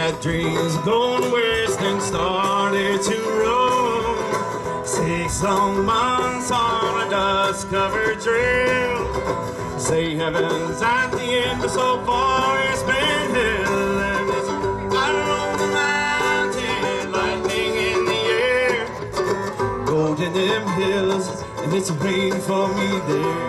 had dreams going west and started to roam. 6 long months on a dust-covered trail. Say heaven's at the end, but so far it's been hell. And it's fire on the mountain, lightning in the air, gold in them hills, and it's waiting for me there.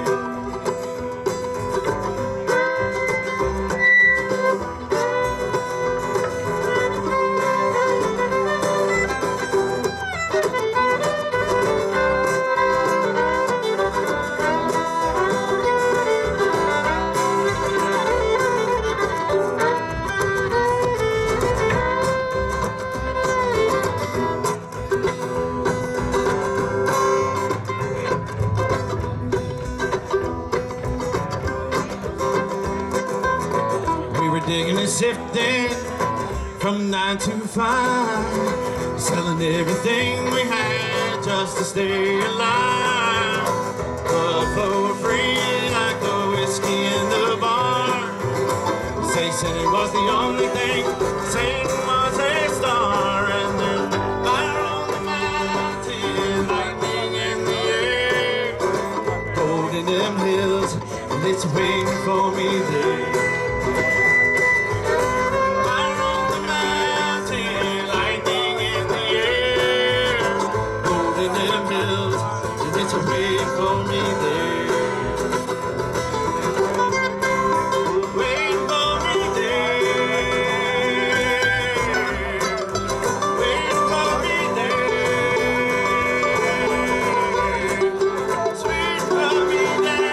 Digging and sifting from 9 to 5, selling everything we had just to stay alive. But for free, like the whiskey in the bar. Say sin was the only thing, sin was a star. And then fire on the mountain, lightning in the air, gold in them hills, and it's waiting for me there. Waiting for me there. Waiting for me there. Waiting for me there. Sweet for me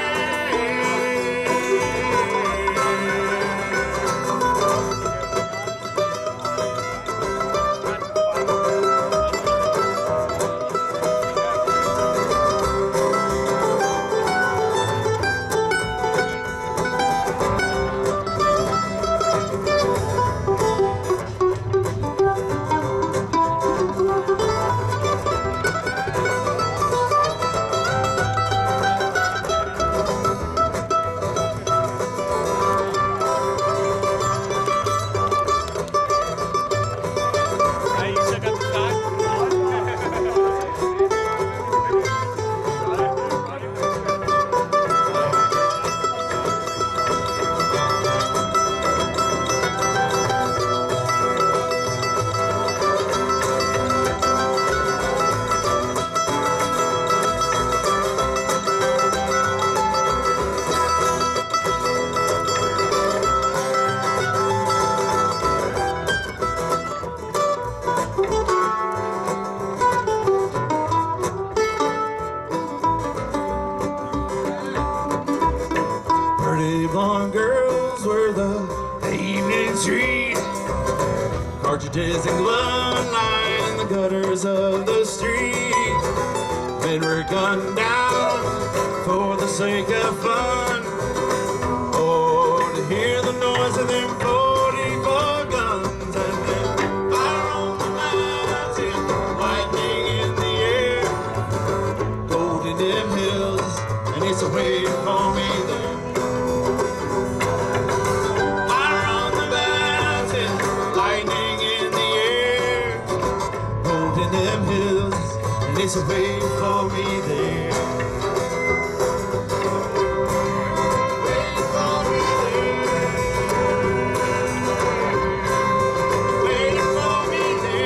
blonde girls were the evening street. Cartridges and blood line the gutters of the street. Men were gunned down for the sake of fun. Oh, to hear the noise of them 44 guns. And then fire on the mountain, lightning in the air, gold in them hills, and it's waiting for me there. Them hills, and it's waiting for me there. Waiting for me there. Waiting for me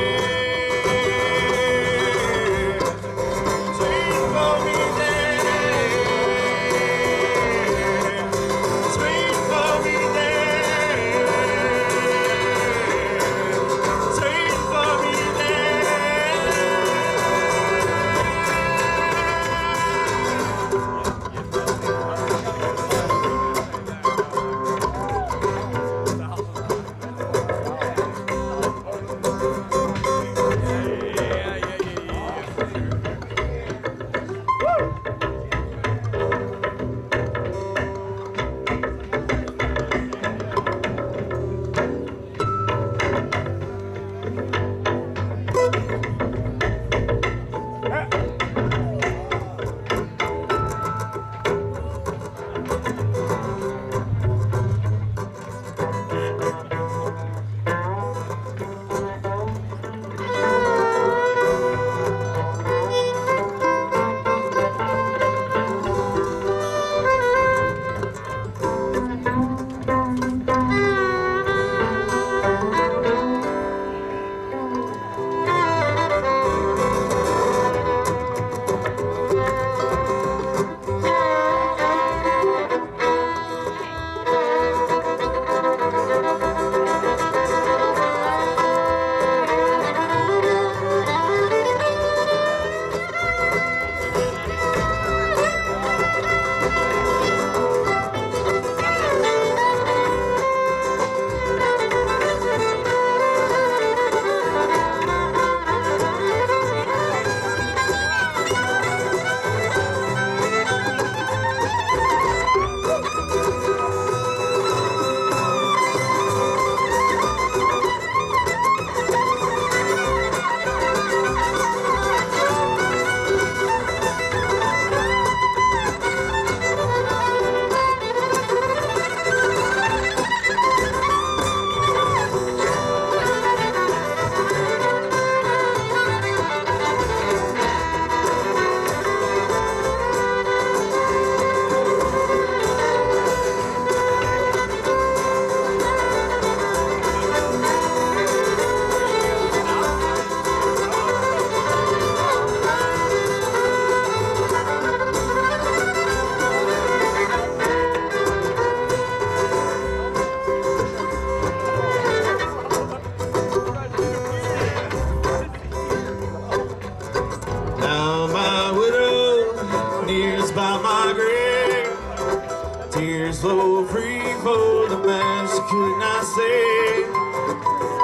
there. Waiting for me there. Waiting for me there. Waiting for me there.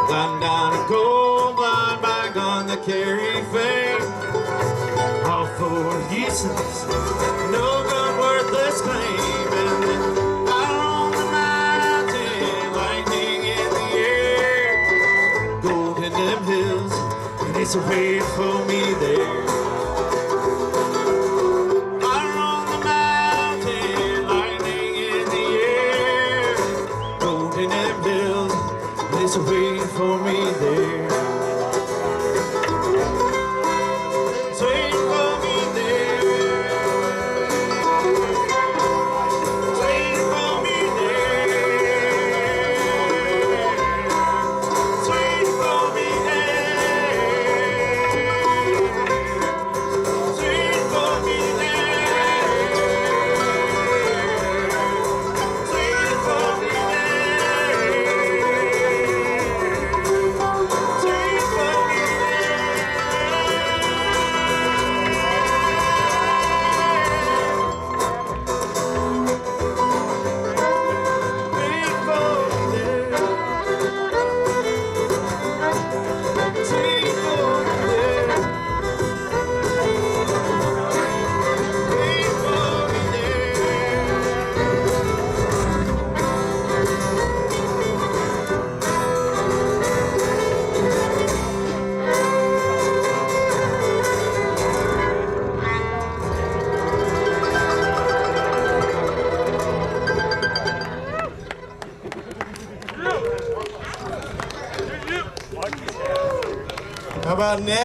Gone down a cold blind bygone that carry fame. All for useless, no good, worthless claim. And then out on the mountain, lightning in the air, gold in them hills, and it's waiting for me there. Out on the mountain, lightning in the air, gold in them hills, and it's waiting for me there. How about next?